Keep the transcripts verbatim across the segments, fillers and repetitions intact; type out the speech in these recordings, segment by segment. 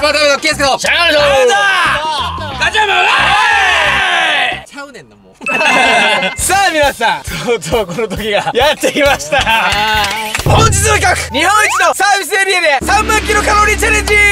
スパータムのケースケとシャガルドガチャムちゃうねんなもうさあ皆さん、とうとうこの時がやってきました。本日の企画、日本一のサービスエリアでさんまんキロカロリーチャレンジ。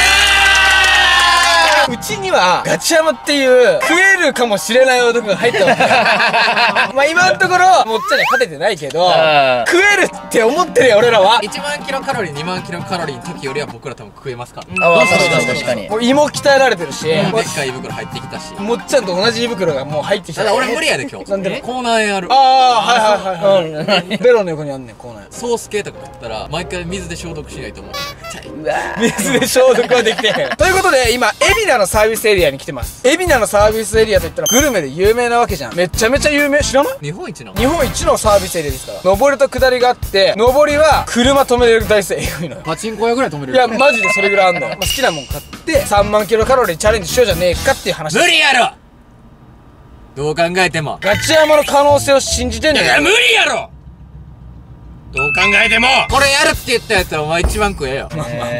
うちにはガチヤマっていう食えるかもしれない男が入ってますまあ今のところもっちゃんに勝ててないけど、食えるって思ってるよ俺らは。 いちまんキロカロリーにまんキロカロリーの時よりは僕ら多分食えますから。 ああ、確かに確かに。 もう胃も鍛えられてるし、 でっかい胃袋入ってきたし、 もっちゃんと同じ胃袋がもう入ってきた。 ただ俺無理やで今日。 なんで口内炎ある。 ああ、はいはいはいはい。ベロの横にあんねん、口内炎。 ソース系とか食ったら毎回水で消毒しないと思う。 うわ水で消毒はできてへんということで今海老名のサービスエリアに来てます。海老名のサービスエリアといったらグルメで有名なわけじゃん。めちゃめちゃ有名。知らない？ 日本一なの？ 日本一のサービスエリアですから。上りと下りがあって、上りは車止めれる台数エグいのよ。 パチンコ屋ぐらい止めれる。 いやマジでそれぐらいあんのよ。好きなもん買ってさんまんキロカロリーチャレンジしようじゃねえかっていう話。 無理やろ。どう考えてもガチヤマの可能性を信じてんねん。 いや無理やろ。どう考えてもこれやるって言ったやつはお前一番食えよ。 お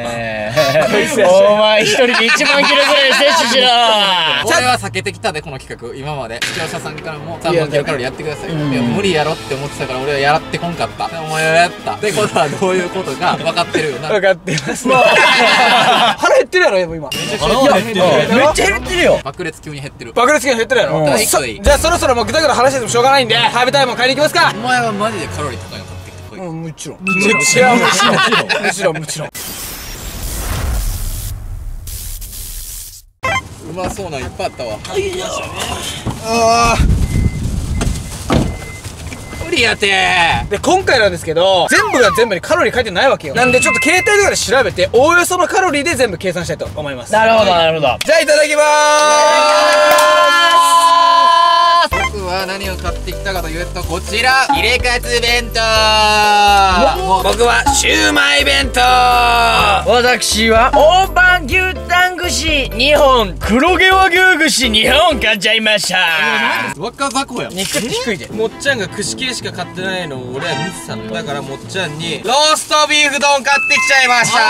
前一人でいちまんキロぐらい摂取しろ。 俺は避けてきたでこの企画。今まで視聴者さんからもさんまんキロカロリーやってください。いや無理やろって思ってたから俺はやってこんかった。お前はやったってことはどういうことか分かってるよな。 分かってます腹減ってるやろ今。めっちゃ減ってる。 めっちゃ減ってるよ。 爆裂急に減ってる。 爆裂が減ってるやろ。 うんそじゃあそろそろもうぐだぐだ話してもしょうがないんで食べたいもん買いに行きますか。 お前はマジでカロリー高いの買ってきてこい。 うん、もちろん。もちろん。もちろん。もちろん。もちろん。 うまそうなんいっぱいあったわ。 あ無理やてーで、今回なんですけど、全部が全部にカロリー書いてないわけよ。なんでちょっと携帯とかで調べて、おおよそのカロリーで全部計算したいと思います。 なるほどなるほど。 じゃあいただきま僕は何を買ってきたかというとこちらヒレカツ弁当。 僕はシューマイ弁当。 私は大判牛タン串にほん、黒毛和牛串にほん買っちゃいました。 若雑魚やん。 肉って低いで。 もっちゃんが串系しか買ってないのを俺は見てたのよ。だからもっちゃんにローストビーフ丼買ってきちゃいました。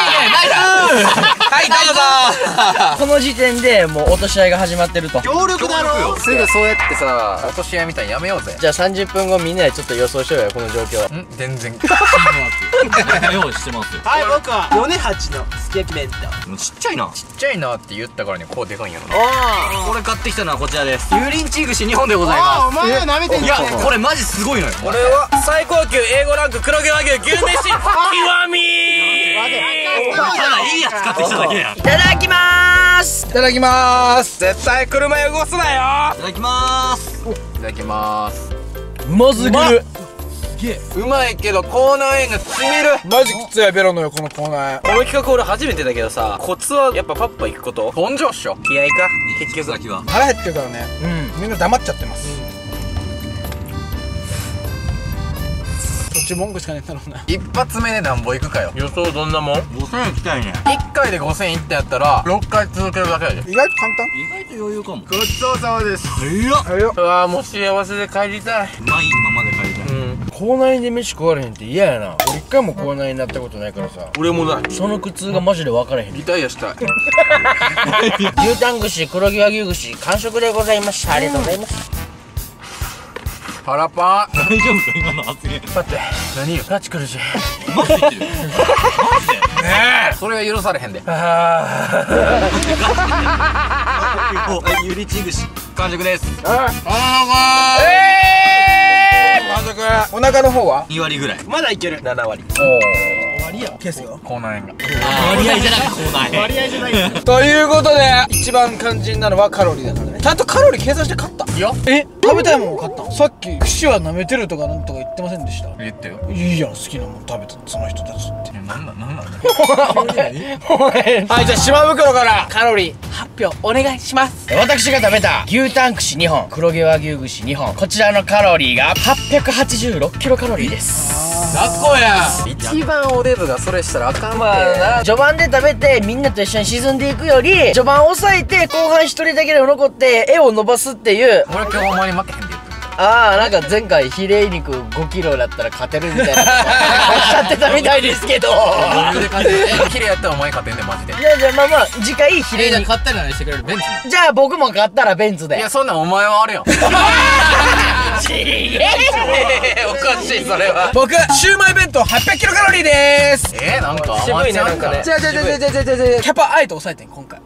はいどうぞ。 この時点でもう落とし合いが始まってると。 協力だろ。 すぐそうやってさ落とし合いみたいにやめようぜ。 じゃあさんじゅっぷんごみんなでちょっと予想しようよこの状況。 ん全然用意してますよ。 はい僕は米八のすき焼き弁当。 ちっちゃいな。 ちっちゃいなって言ったからねこうでかいんやろな。 これ買ってきたのはこちらです。 油淋鶏串にほんでございます。 お前は舐めてんいじゃん。 やこれマジすごいのよ。 これは最高級 エーご ランク黒毛和牛牛めし極みただいいやつ買ってきただけや。 いただきまーす。 いただきまーす。絶対車汚すなよ。 いただきまーす。 いただきます。 うますぎる。 うまいけど口内炎がしみる。 マジきついベロの横の口内。 この企画俺初めてだけどさ、コツはやっぱパッパ行くこと。 根性っしょ。 気合いか結局先は。 腹減ってるからね。うん。みんな黙っちゃってます。そっち文句しかねえんだろうな。 一発目でなんぼいくかよ。 予想どんなもん？ごせんえんいきたいね。 いっかいでごせんいってやったらろっかい続けるだけやで。 意外と簡単。 意外と余裕かも。 ごちそうさまです。 いやはいよ。 うわーもう幸せで帰りたい。 まあいいままで帰りたい。 口内で飯食われへんって嫌やな。俺一回も口内になったことないからさ。 俺もだ。 その苦痛がマジで分からへん。 リタイアしたい。 牛タン串黒毛和牛串完食でございました。ありがとうございます。 パラパン。 大丈夫か今の発言。 待って何よガチ苦しい。 マジで言ってる。マジで。 ねえそれは許されへんで。 あゆりちぐし完食です。 あ満足。お腹の方はにわりぐらい。 まだいける。 ななわり。 割りや。 ケースよ。 口内炎が。 割合じゃなくて口内。 割合じゃないよ。 ということで一番肝心なのはカロリーだからね。ちゃんとカロリー計算して買った。 いやえ食べたいもん買った。さっき串は舐めてるとかなんとか言ってませんでした。 言ってよ。 いいやん好きなもん食べたその人たちって。 なんだなんだはいじゃあ島袋からカロリー発表お願いします。 私が食べた牛タン串にほん黒毛和牛串にほん、こちらのカロリーがはっぴゃくはちじゅうろくキロカロリーです。 雑魚や。一番おデブがそれしたらあかんって。 まあな序盤で食べてみんなと一緒に沈んでいくより序盤抑えて後半一人だけで残って絵を伸ばすっていう。 俺今日ほんまに負けへんで言ってる。 ああ、なんか前回ヒレ肉ごキロだったら勝てるみたいなことおっしゃってたみたいですけど。 余裕で勝ってる。え、キレやったらお前勝てんねんマジで。 じゃあじゃあまあまあ次回ヒレえ、じゃあ肉。 勝ったり何してくれるベンツな。 じゃあ僕も勝ったらベンツで。 いや、そんなんお前はあれやん。 ちげえ。 おかしいそれは。 僕シューマイ弁当はっぴゃくキロカロリーでーす。 えー、なんか渋いねなんかねじゃあじゃあじゃあじゃあじゃあじゃあじゃあキャパあえて抑えてん今回。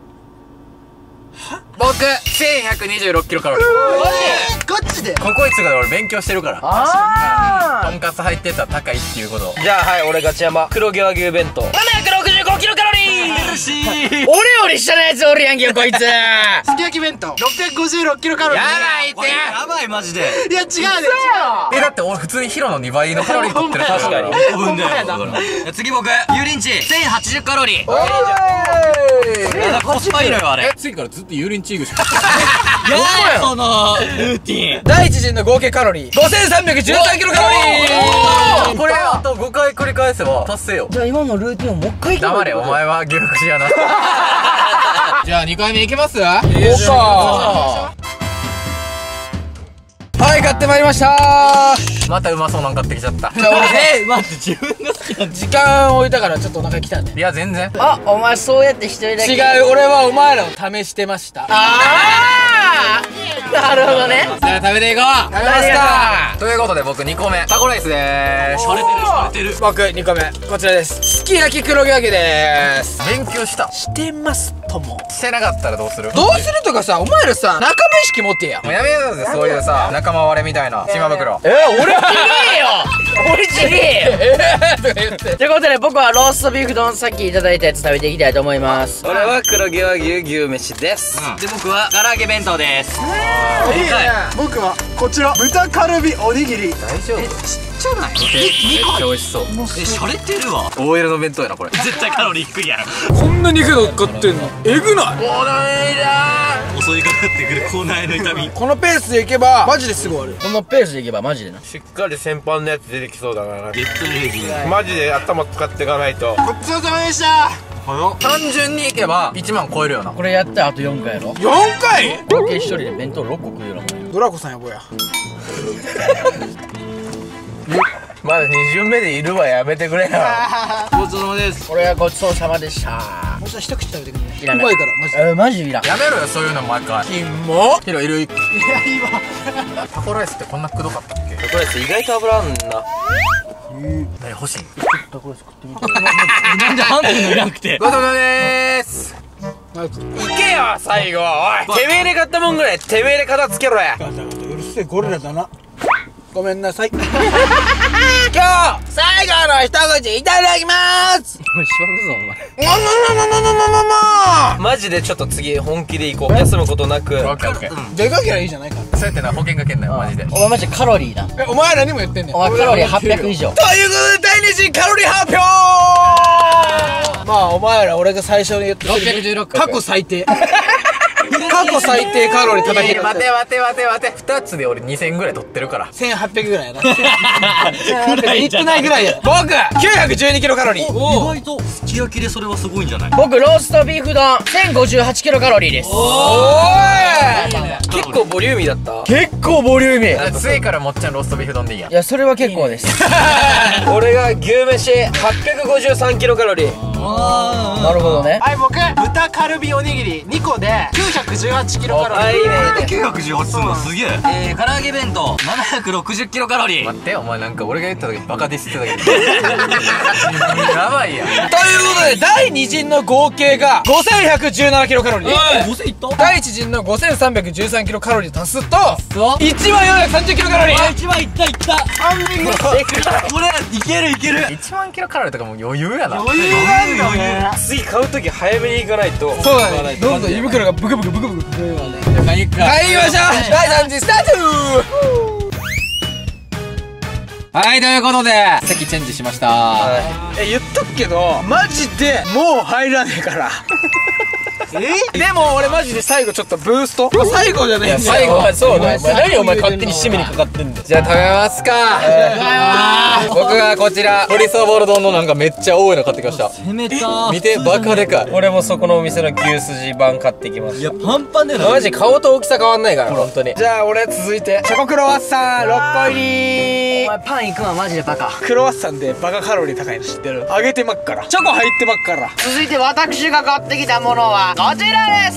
僕せんひゃくにじゅうろっキロカロリー。 ガチでココイチとかで俺勉強してるから。 あとんかつ入ってたら高いっていうこと。 じゃあはい俺ガチヤマ黒毛和牛弁当あ。ななひゃくろくじゅうごキロカロリー。俺より下のやつおるやんけこいつ。 すき焼き弁当ろっぴゃくごじゅうろっキロカロリー。 やばいってやばいマジで。 いや違うね。 え、だって俺普通にヒロのにばいのカロリー取ってる。確かに。 ほんまやな。次僕油淋鶏せんはちじゅうカロリー。 おーいコスパいいのよあれ。 え、次からずっと油淋鶏串。 やばいそのルーティン。 第一陣の合計カロリーごせんさんびゃくじゅうさんキロカロリー。 これあとごかい繰り返せば達成よ。 じゃあ今のルーティンをもう一回黙れ、お前は牛串やな。じゃあにかいめいきます？ よっしゃはい買ってまいりましたー。 またうまそうなん買ってきちゃった。 じゃあ俺え待って自分が好きなん時間置いたからちょっとお腹来たんで。 いや全然。 あ、お前そうやって一人だけ。 違う、俺はお前らを試してました。 ああなるほどね。 じゃあ食べていこう。 食べましたということで僕にこめタコライスでーす。 洒落てる洒落てる。 僕にこめこちらです。すき焼き黒毛和牛でーす。 勉強した。 してますとも。 してなかったらどうする？ どうするとかさ、お前らさ仲間意識持ってや。 もうやめようぜそういうさ仲間割れみたいな島袋。 え、俺ちげえよ。俺ちげえよ。 えーとか言って。 ということで僕はローストビーフ丼さっきいただいたやつ食べていきたいと思います。 俺は黒毛和牛牛飯です。 で僕は唐揚げ弁当です。 いいね。 僕はこちら豚カルビおにぎり。 大丈夫？めっちゃ美味しそう。 え洒落てるわ。 オーエルの弁当やなこれ。 絶対カロリー低いやろ。 こんな肉乗っかってんのえぐない？ 襲いかかってくる口内の痛み。 このペースでいけばマジですぐ終わる。 このペースでいけばマジでな。 しっかり先般のやつ出てきそうだな。 レッドレディー。 マジで頭使っていかないと。 ごちそうさまでした。 単純にいけばいちまん超えるよな。 これやってあとよんかいやろ。 よんかい合計一人で弁当ろっこ食うよなもん。 ドラコさんやぼや。 まだに巡目でいるわやめてくれよ。 ごちそうさまです。 これはごちそうさまでした。 もう一口食べてくんね。 いらない。 うまいからマジで。 え、マジいらん。 やめろよそういうの毎回。 キモ。 ヒロいる。いや今タコライスってこんなくどかったっけ？ これ意外と油あんな。 何欲しい？ なんでハンディのいなくて。 ごちそうさまでーす。 いけよ最後。おいてめえで買ったもんぐらいてめえで片付けろや。 うるせえゴリラだな。ごめんなさい。今日最後の一口いただきまーす。 お前しばくぞお前。 マジでちょっと次本気で行こう。休むことなく。 オッケーオッケー。 でかけりゃいいじゃないか。 そうやってな保険かけんなよマジで。 お前マジカロリーな。 え、お前らにも言ってんねん。 お前カロリーはっぴゃく以上。 ということで第二次カロリー発表。まあお前ら俺が最初に言ったろっぴゃくじゅうろく。 過去最低。過去最低カロリー叩きの。 待て待て待て待て。ふたつで俺にせんぐらい取ってるから。 せんはっぴゃくぐらいやな。いってないぐらいや。僕きゅうひゃくじゅうにキロカロリー。 意外とすき焼きでそれはすごいんじゃない？ 僕ローストビーフ丼せんごじゅうはちキロカロリーです。 おーい。 結構ボリューミーだった。 結構ボリューミー。 次からもっちゃんローストビーフ丼でいいやん。 いやそれは結構です。 俺が牛飯はっぴゃくごじゅうさんキロカロリー。 なるほどね。 はい、僕豚カルビおにぎりにこできゅうひゃくじゅうはちキロカロリー。 あいいね。 きゅうひゃくじゅうはちすんのすげえ。えー、唐揚げ弁当ななひゃくろくじゅうキロカロリー。 待ってお前なんか俺が言った時バカディスってたけどやばいやん。 ということで第二陣の合計がごせんひゃくじゅうななキロカロリー。 ごせんいった第一陣のごせんさんびゃくじゅうさんキロカロリー足すといちまんよんひゃくさんじゅうキロカロリー。 一番いったいった三人ぐらいこれいけるいける。 いちまんキロカロリーとかもう余裕やな。 余裕なんだね。 次買うとき早めに行かないと。 そうだね。どんどん胃袋がブクブクブクブク。 買いか。 買いましょう。だいさん次スタート。 はいということで席チェンジしました。 え、言っとくけどマジでもう入らねえから。 でも俺マジで最後ちょっとブースト最後じゃないんだよ。 最後はそうだよ。何お前勝手に締めにかかってんだよ。 じゃあ食べますか。僕がこちら鶏そぼろ丼のなんかめっちゃ多いの買ってきました。 攻めた。 見てバカでかい。 俺もそこのお店の牛すじ版買ってきました。 いやパンパンだよな。 マジ顔と大きさ変わんないから本当に。 じゃあ俺続いてチョコクロワッサンろっこ入り。 お前パンいくわマジでバカ。 クロワッサンでバカカロリー高いの知ってる？揚げてまっからチョコ入ってまっから。 続いて私が買ってきたものはこちらです。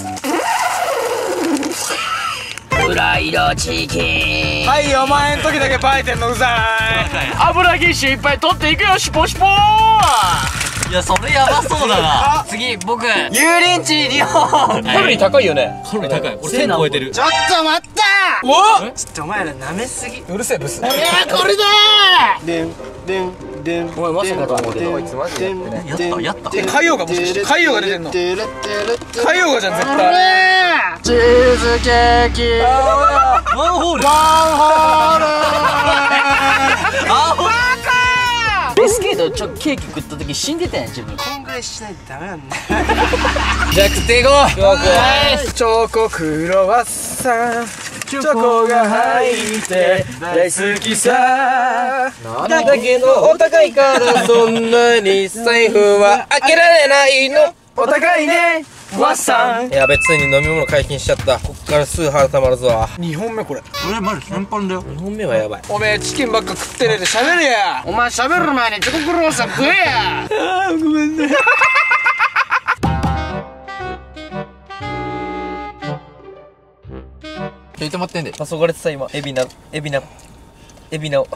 フライドチキン。 はいお前ん時だけバイてんのうざい。 油ぎっしゅいっぱい取っていくよシポシポー。 いやそれやばそうだな。 次僕油淋鶏にほん。 カロリー高いよね。 カロリー高い。俺せん超えてる。 ちょっと待った。 おちょっとお前ら舐めすぎ。 うるせえブス。 いやこれだー。 でんでんでん。 お前まさかと思うけどこいつマジでやってね。 やったやった。 え海洋がもしかして海洋が出てんの？海洋がじゃん絶対。 チーズケーキ。 ワンホール。ワンホール。あほ。 ビスケットちょケーキ食った時死んでたやん自分。こんぐらいしないとダメなんだ。 じゃあ食っていこう。 チョコクロワッサンチョコが入って大好きさ。 だけどお高いからそんなに財布は開けられないの。 お高いねワッサン。 やべついに飲み物解禁しちゃった。こっからすぐ腹たまるぞ。 にほんめこれ。 俺マジパンパンだよ。 にほんめはやばい。 おめえチキンばっか食ってねえで喋れや。 お前喋る前にチョコクロワッサン食えや。 あーごめんね。 ちょいと待ってんで。 黄昏れてた今。エビナエビナエビナを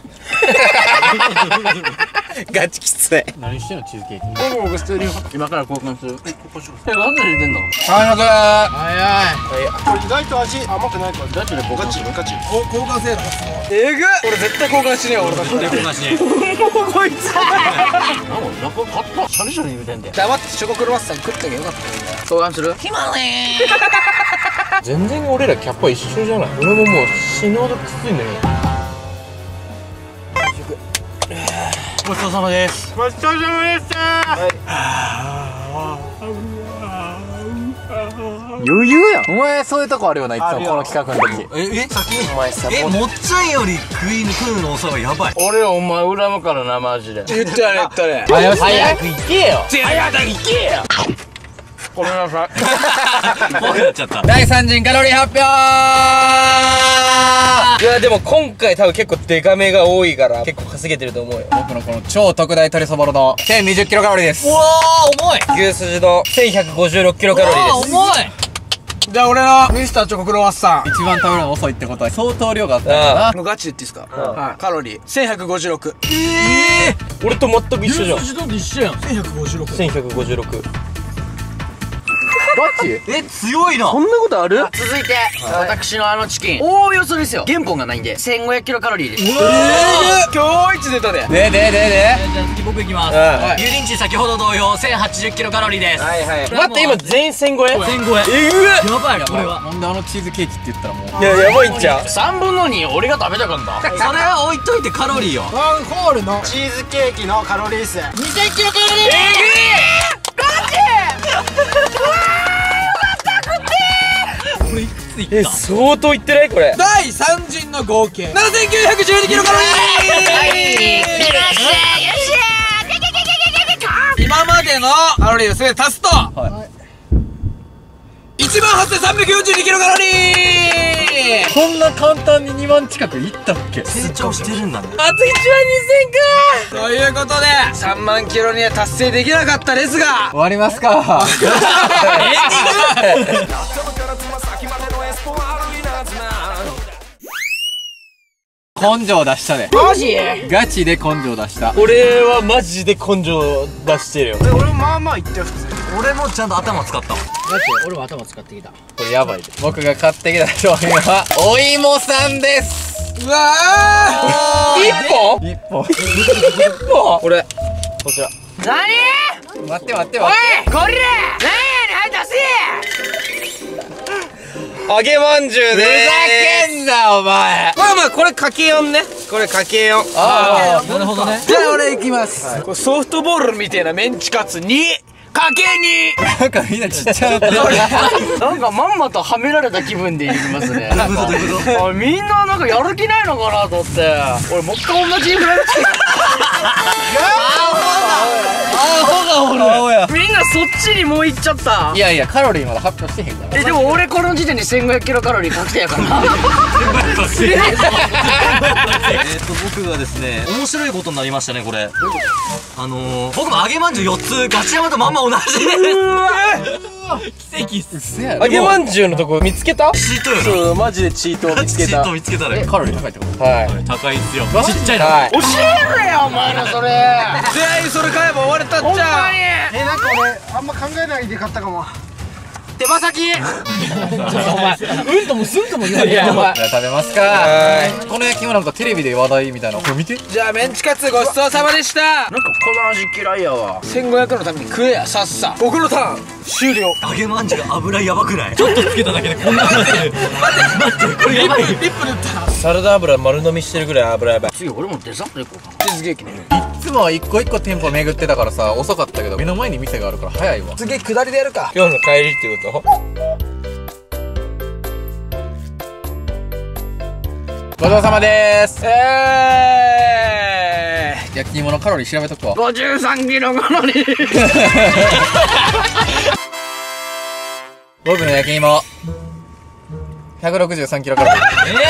ガチきつい。 何してんのチーズケーキ。 僕僕捨てるよ。今から交換する。え、なんで入れてんの？ 早く。早これ意外と味甘くないからガチで交換する。ガチ交換せえな。 えぐっ。俺絶対交換しねえよ俺だって。 交換しねえ。 こいつなんか買ったシャリシャリ言うてんだよ。 黙ってチョコクロワッサン食っとけよかったよ。 交換する？暇ねー。 全然俺らキャッパ一緒じゃない。俺ももう死ぬほどきついのに。 ごちそうさまです。 ごちそうさまでした。 余裕やん。お前そういうとこあるよな、いつもこの企画の時。 ええ先お前さえもっちゃんより食い食うの遅いはやばい。 俺お前恨むからなマジで。 言ったね言ったね。 早く早く行けよ。早く行けよ。 ごめんなさい。 怖くなっちゃった。 第三陣カロリー発表。 いやでも今回多分結構デカめが多いから結構稼げてると思うよ。 僕のこの超特大鶏そぼろのせんにじゅっキロカロリーです。 うわー重い。 牛すじのせんひゃくごじゅうろくキロカロリーです。 重い。 じゃあ俺のミスターチョコクロワッサン。 一番食べるの遅いってことは相当量があったんだな。 もうガチで言っていいですか？はい。カロリーせんひゃくごじゅうろく。 俺と全く一緒じゃん。 牛と一緒やん。 せんひゃくごじゅうろく。 せんひゃくごじゅうろく。 ガチ？ え強いな。 こんなことある？ 続いて、私のあのチキンおおよそですよ。原本がないんでせんごひゃくキロカロリーです。 今日一出たで。 ででででじゃあ次僕いきます。 うん油淋鶏先ほど同様せんはちじゅっキロカロリーです。 はいはい。待って今全員せんごえ？ せんごえ。 えぐっ。 やばいなこれは。 なんであのチーズケーキって言ったらもう。 いややばいんちゃう？ さんぶんのに俺が食べたかんだ。 それは置いといてカロリーよ。 ワンホールのチーズケーキのカロリー数にせんキロカロリー。 え相当いってないこれ。 第三陣の合計ななせんきゅうひゃくじゅうにキロカロリー。今までのカロリーを全て足すといちまんはっせんさんびゃくよんじゅうにキロカロリー。 こんな簡単ににまん近くいったっけ？ 成長してるんだね。 あといちまんにせんか。ということでさんまんキロには達成できなかったですが終わりますか。根性出したで。 マジ？ ガチで根性出した。 俺はマジで根性出してるよ。 俺まあまあ言ってよ普通に。 俺もちゃんと頭使ったわ。 俺も頭使ってきた。 これやばいで。僕が買ってきた商品はお芋さんです。 うわ一本？ 一本。 一本？これこちら。 なに？ 待って待っておい待って。 これなんやねんはい出せ。 揚げまんじゅうふでざけんなお前。 まあまあこれかけよんね。これかけよん。 あなるほどね。 じゃあ俺いきます。これソフトボールみたいなメンチカツにかけになんかみんなちっちゃなってる。 なんかまんまとはめられた気分でいますね。あ、みんななんかやる気ないのかなと思って。俺もう一回同じフライドチキン。みんなそっちにもう行っちゃった。 いやいや、カロリーまだ発表してへんから。 え、でも俺この時点でせんごひゃくキロカロリー確定やからな。 えっと僕がですね、面白いことになりましたねこれ。あのー、僕も揚げまんじゅうよっつガチ山とまんま同じ。奇跡っす。 揚げまんじゅうのとこ見つけた？ チートよな。 そうマジでチートを見つけた。 チート見つけたね。 カロリー高いってこと？ はい。 高いっすよ。ちっちゃいの。 はい。 教えろよお前らそれ。 全員それ買えば終われたっちゃ。 ほんまに。 え、なんか俺あんま考えないで買ったかも。 手羽先。 うんともすんとも言わない。 じゃあ食べますか。この焼き芋なんかテレビで話題みたいな。これ見て。 じゃあメンチカツごちそうさまでした。 なんかこの味嫌いやわ。 せんごひゃくのために食えやさっさ。僕のターン終了。 揚げまんじゅうが油やばくない？ちょっとつけただけでこんなになってる。待って待ってこれやばい。 サラダ油丸飲みしてるぐらい油やばい。 次俺もデザート行こうかな。 チーズケーキね。 いつもは一個一個店舗巡ってたからさ、遅かったけど目の前に店があるから早いわ。 次下りでやるか。今日の帰りってこと？ ごちそうさまでーす。 えー、 焼き芋のカロリー調べとくわ。 ごじゅうさんキロカロリー。 僕の焼き芋ひゃくろくじゅうさんキロカロリー。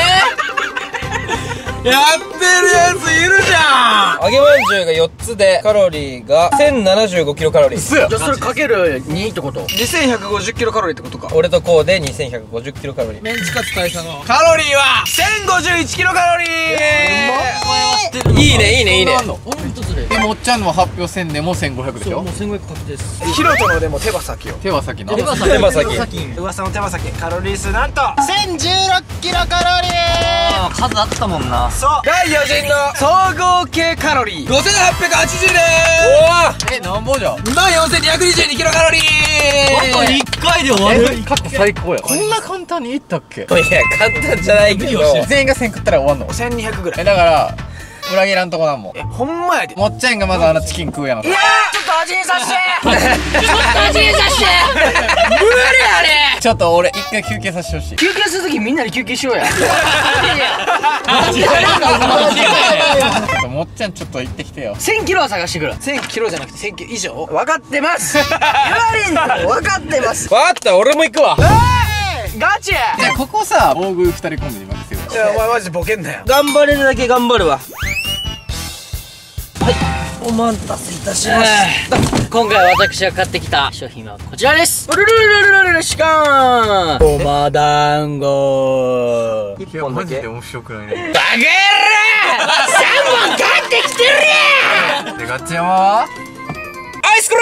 やってるやついるじゃん。揚げまんじゅうがよっつでカロリーがせんななじゅうごキロカロリー。 すや。 じゃあそれかけるにってこと？ にせんひゃくごじゅうキロカロリーってことか。俺とこうでにせんひゃくごじゅうキロカロリー。メンチカツ大佐のカロリーはせんごじゅういちキロカロリー。いいねいいねいいね。 ほんとそれ。でもおっちゃんの発表せんでもせんごひゃくでしょ。 もうせんごひゃく確定です。 ヒロトのでも手羽先よ。 手羽先な。 手羽先。 噂の手羽先カロリー数なんとせんじゅうろくキロカロリー。 数あったもんな。 そう。 第よじんの総合計カロリーごせんはっぴゃくはちじゅうでーす。 え、なんぼじゃ。 にまんよんせんにひゃくにじゅうにキロカロリー。 本当にいっかいで終わる。 過去最高や。こんな簡単にいったっけ。 いや簡単じゃないけど全員がせん食ったら終わんの。 せんにひゃくぐらい。 え、だから裏切らんとこなんもん。 え、ほんまやで。 もっちゃんがまずあのチキン食うやん。 いやー、ちょっと味見させて。ちょっと味見させて。無理あれ。 ちょっと俺一回休憩させてほしい。 休憩するときみんなで休憩しようや。 ちょっともっちゃんちょっと行ってきてよ。 せんキロは探してくる。 せんキロじゃなくてせんキロ以上。 分かってます。言われんの分かってます。 分かった、俺も行くわ。 ガチ。 じゃあここさ、大食い二人コンビに任せよう。 いや、お前マジでボケんなよ。 頑張れるだけ頑張るわ。お待たせいたしました。 今回私が買ってきた商品はこちらです。ルルルルルルルシカーンごま団子。 いやマジで面白くないね。 バカ野郎さんぼん買ってきてるやん。 でガッチヤマはアイスクリ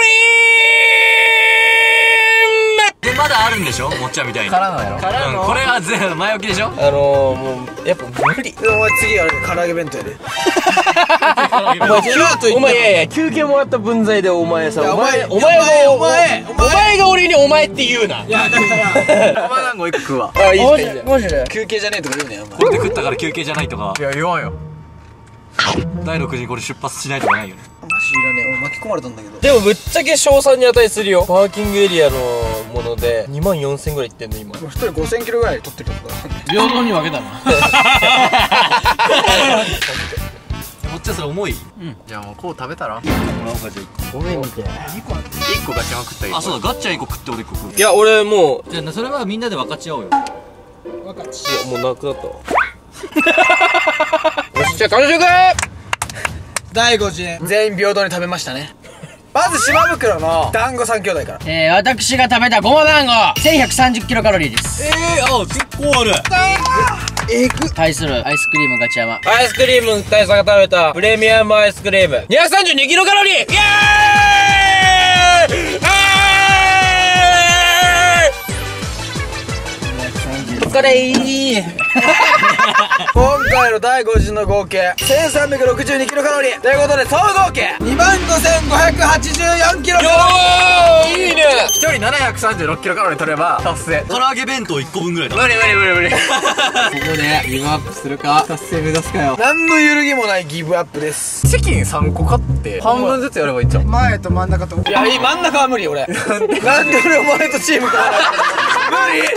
でまだあるんでしょ、もっちゃんみたいに。 からのやろ。 うん、これは全部前置きでしょ。 ーム。あのー、もうやっぱ無理。お前次あれ唐揚げ弁当やで。お前お前いやいや休憩もらった分際でお前さ、お前お前がお前お前が俺にお前って言うな。いやだからごま団子一個食うわ。 あ、いいじゃんいいじゃん。 マジで休憩じゃねえとか言うねよ。 これで食ったから休憩じゃないとか、 いや言わんよ。 だいろくじにこれ出発しないとかないよね。 マジいらねえ。俺巻き込まれたんだけど。でもぶっちゃけ賞賛に値するよ。パーキングエリアのものでにまんよんせんぐらいいってんの今。一人ごせんキロぐらい取ってるってことだ。 平等に分けたな。 もっちゃんそれ重い。 じゃあもうこう食べたら。 ごめん見て。 一個ガチヤマ食ったらいい。 あ、そうだ、ガッチャンいっこ食って俺いっこ食う。 いや俺もうじゃあそれはみんなで分かち合おうよ。 いやもうなくなったわ。よしじゃあ完食。だいごじん全員平等に食べましたね。まず島袋の団子三兄弟から。 えー、私が食べたごま団子せんひゃくさんじゅっキロカロリーです。 えー、あ、結構ある。 えぐ。 対するアイスクリームガチヤマ。 アイスクリーム大佐が食べたプレミアムアイスクリームにひゃくさんじゅうにキロカロリー。イエーイ。 おかれー。 今回のだいごじんの合計せんさんびゃくろくじゅうにキロカロリーということで総合計にまんごせんごひゃくはちじゅうよんキロカロリー。いいね。ひとりななひゃくさんじゅうろっキロカロリー取れば達成。 唐揚げ弁当いっこぶんぐらいだ。 無理無理無理無理。ここでギブアップするか達成目指すかよ。 何の揺るぎもないギブアップです。 チキンさんこ買って半分ずつやればいいんちゃう？ 前と真ん中と。 いや、いい、真ん中は無理俺。なんで俺お前とチーム組まない無理。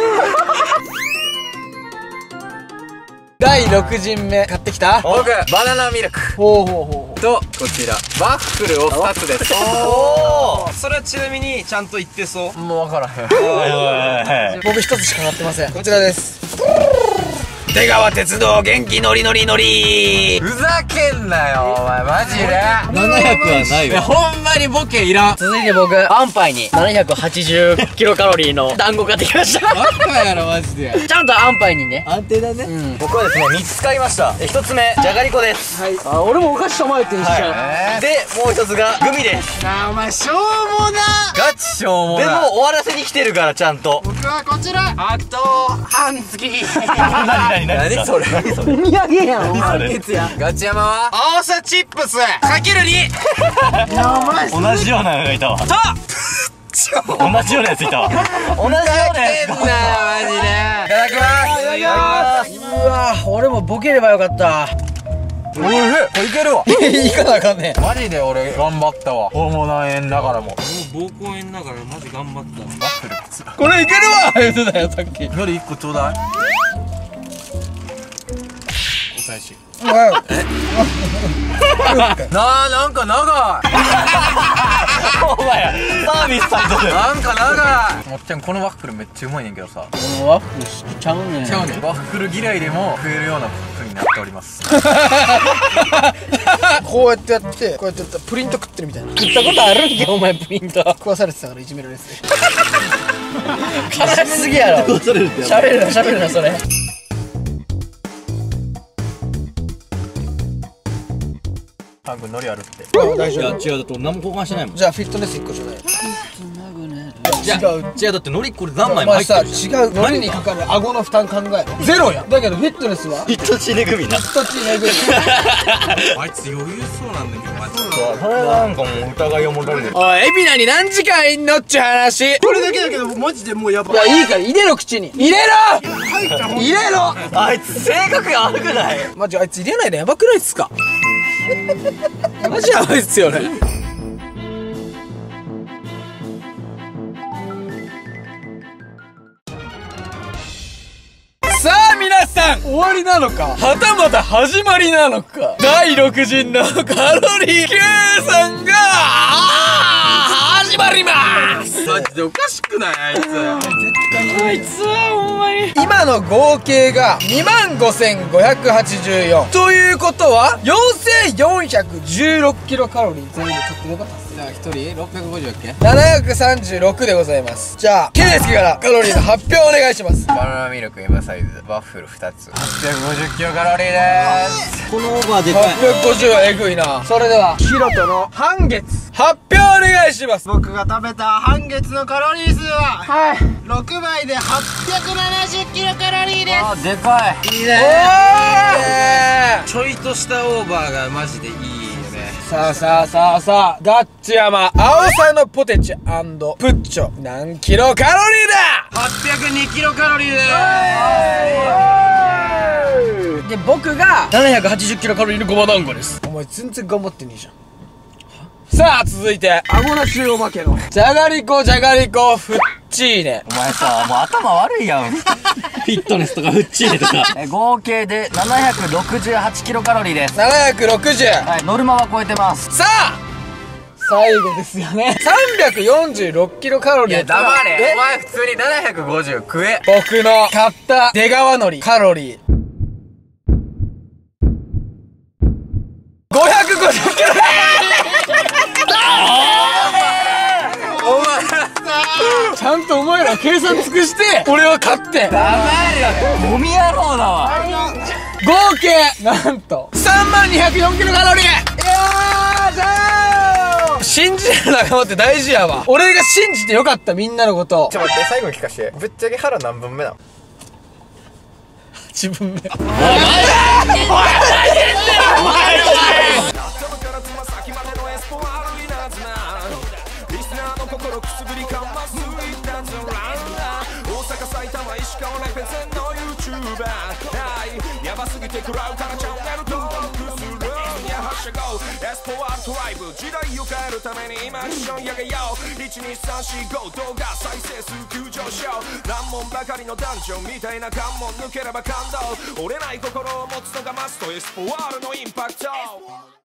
だいろくじんめ買ってきた。 僕バナナミルクほうほうほう。 とこちらワッフルをふたつです。 おお、それはちなみにちゃんと言ってそう。 もう分からへん。 僕一つしか買ってません。こちらです。 出川鉄道元気ノリノリノリ。 ふざけんなよお前マジで。 ななひゃくはないわ。 ほんまにボケいらん。 続いて僕アンパイにななひゃくはちじゅうキロカロリーの団子買ってきました。 バカやろマジで。 ちゃんとアンパイにね。 安定だね。 僕はですねみっつ買いました。ひとつめじゃがりこです。 はい。あ、俺もお菓子と迷ってんしちゃう。 でもうひとつがグミです。 なあお前しょうもな。 ガチしょうもでない。 も終わらせに来てるからちゃんと。 僕はこちら。あと半月。 何何何それ。 お土産やんお前。 何ケツや。 ガチ山は青さチップスかけるに。 いやお前同じようなのがいたわ。同じようなやついたわ。同じようなやつ。 マジで。いただきます。 うわ、俺もボケればよかった。 おいしい。いけるわ。 いかなあかんね。 マジで俺頑張ったわ。ホルモン炎ながらも。 膀胱炎ながらマジ頑張った。 これいけるわ言ってたよさっき。 のりいっこちょうだい。お返し。 おい。 なあなんか長い。 お前やサービスされとる。 なんか長い。もっちゃんこのワッフルめっちゃうまいねんけどさ。 このワッフルしちゃうねん。 ちゃうねん。ワッフル嫌いでも食えるような風になっております。 こうやってやってこうやってやったらプリント食ってるみたいな。食ったことあるんけお前プリント。食わされてたからいじめられてて。悲しすぎやろ。喋るな喋るなそれ。 ハン君ノリあるって。 大丈夫。 いや違うだと何も交換してないもん。 じゃあフィットネスいっこちょうだい。 違う違うだってのりこれ何枚お前さも入ってるじゃん。 違うノリにかかる顎の負担考えろ。ゼロや。だけどフィットネスはヒットチネグミな。 一つねぐらい。 あいつ余裕そうなんだけどマジで。 それなんかもう疑いを持たれてる。 おいエビナに何時間いんのっちゅう話。 これだけだけどマジでもうやばい。 いやいいから入れろ口に。入れろ入れろ。 あいつ性格が悪くない？ マジあいつ入れないでやばくないっすか。マジやばいっすよね。さあ皆さん終わりなのかはたまた始まりなのか。だいろくじんのカロリー計算が始まります。 マジでおかしくないあいつ。 あいつはほんまに今の合計がにまんごせんごひゃくはちじゅうよんということはよんせんよんひゃくじゅうろくキロカロリー全部取ってよかったっす。 じゃあひとりろっぴゃくごじゅうやっけ。 ななひゃくさんじゅうろくでございます。じゃあケイスケからカロリーの発表お願いします。 バナナミルク M サイズワッフルふたつはっぴゃくごじゅっキロカロリーでーす。 このオーバーでかい。 はっぴゃくごじゅうはえぐいな。それではヒロトの半月発表お願いします。 僕が食べた半月のカロリー数ははいろくばいではっぴゃくななじゅっキロカロリーです。 あでかい。 いいねー。 ちょいとしたオーバーがマジでいいよね。 さあさあさあさあガッチ山青さのポテチ&プッチョ何キロカロリーだ。 はっぴゃくにキロカロリーでーす。 で僕がななひゃくはちじゅっキロカロリーのごま団子です。お前全然頑張ってねえじゃん。さあ続いて顎なしおまけのじゃがりこじゃがりこフッチーネ。 お前さもう頭悪いやん。フィットネスとかフッチーネとか。 合計でななひゃくろくじゅうはちキロカロリーです。 ななひゃくろくじゅう。 はい、ノルマは超えてます。 さあ最後ですよね。さんびゃくよんじゅうろくキロカロリー。 いや黙れ。お前普通にななひゃくごじゅう食え。 僕の買った出川海苔カロリーごひゃくごじゅっキロ。お前ちゃんとお前ら計算尽くして俺は勝ってゴミ野郎だわ。 合計なんとさんまんにひゃくよんキロカロリー。いやーじゃー信じる仲間って大事やわ。俺が信じてよかったみんなのことを。 ちょ待って最後に聞かして。ぶっちゃけ腹何分目なの。 自分で頭からつま先までのエスポアルリナーズなリスナーの心くすぐりかます番はいヤバすぎて食らうからチャンネル登録するにゃはっしゃごエスポワールドライブ時代を変えるために今一緒に上げよういちにさんしご動画再生数急上昇難問ばかりのダンジョンみたいな関門抜ければ感動折れない心を持つのがマストエスポワールドのインパクト